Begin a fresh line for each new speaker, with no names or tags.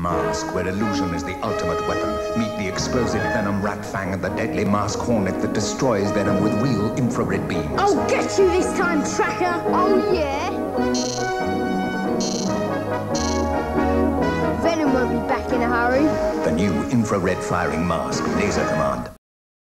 mask, where illusion is the ultimate weapon. Meet the explosive venom rat fang and the deadly mask hornet that destroys venom with real infrared beams.
I'll get you this time, Tracker! Oh, yeah? Venom won't be back in a hurry.
The new infrared firing mask, Laser Command.